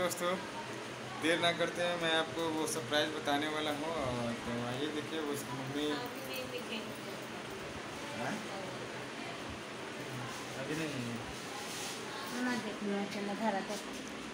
दोस्तों, देर ना करते हैं, मैं आपको वो सरप्राइज़ बताने वाला हूँ। और तो आइए देखिए वो उसकी मम्मी। हाँ? अभी नहीं। ना देखूँगा, चलो घर आते।